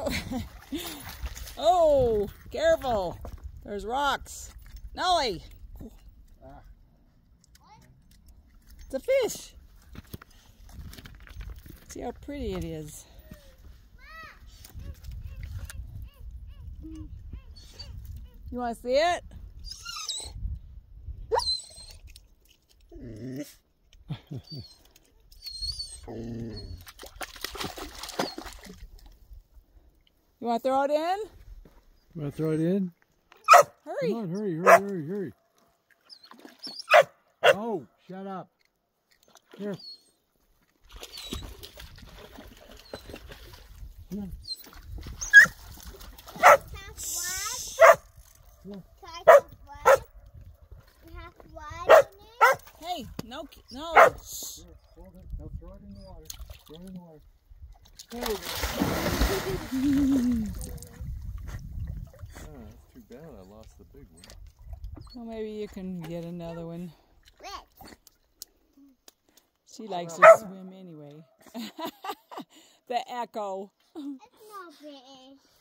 Oh, careful. There's rocks. Nauli. It's a fish. See how pretty it is. You want to see it? You want to throw it in? You want to throw it in? Hurry. Come on, hurry. Oh, shut up. Here. Come on. Hey, no. Here, hold it. Now throw it in the water. Throw it in the water. There we go. That's too bad I lost the big one. Well, maybe you can get another one. She likes to swim anyway. The echo. It's not fish.